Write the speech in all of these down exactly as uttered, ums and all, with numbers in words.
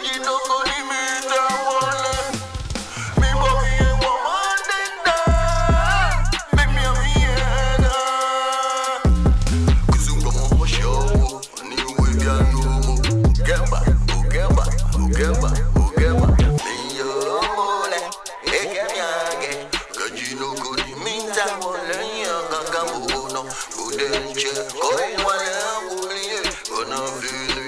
Gajino Kolimita Wale. Me boy and woman dinda. Make me a miena. Kuzunga mo show. Ni we ya no. Ugamba, Ugamba, Ugamba, Ugamba. Me yo mole. Ekanyage. Gajino Kolimita Wale. Gagambo no. Udenche. Koi wale wuli. Ona fili.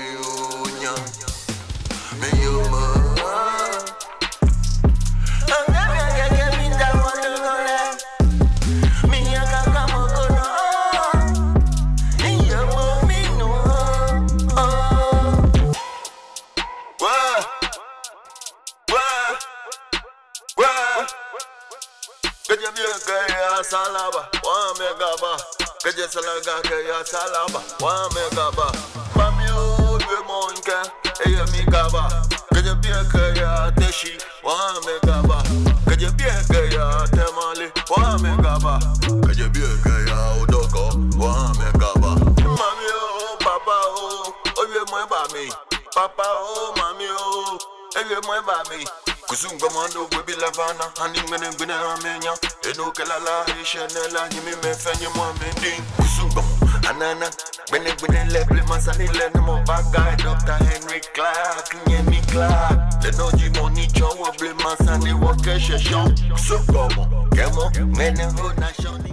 Kaje biya kaya salaba, wa me gaba. Kaje salaga kaya salaba, wa me gaba. Mami o be monka, eya mi gaba. Kaje biya kaya teshi, wa me gaba. Kaje biya kaya temali, wa me gaba. Kaje biya kaya odoko, wa me gaba. Mami o papa o, oye mo ba mi. Papa o mami o, oye mo ba mi. Kuzunga mando webi lavana, hani mene ngwene amenya. Eno kelala hishanela, nyimi mefenye mwa mending. Kuzunga anana, gwene gwene leble masani lene mo bagay. Doctor Henry Clark, Nyemi Clark. Leno jimoni chon wable masani wakeshe shon. Kuzunga mo, kemo, mene ho na shoni.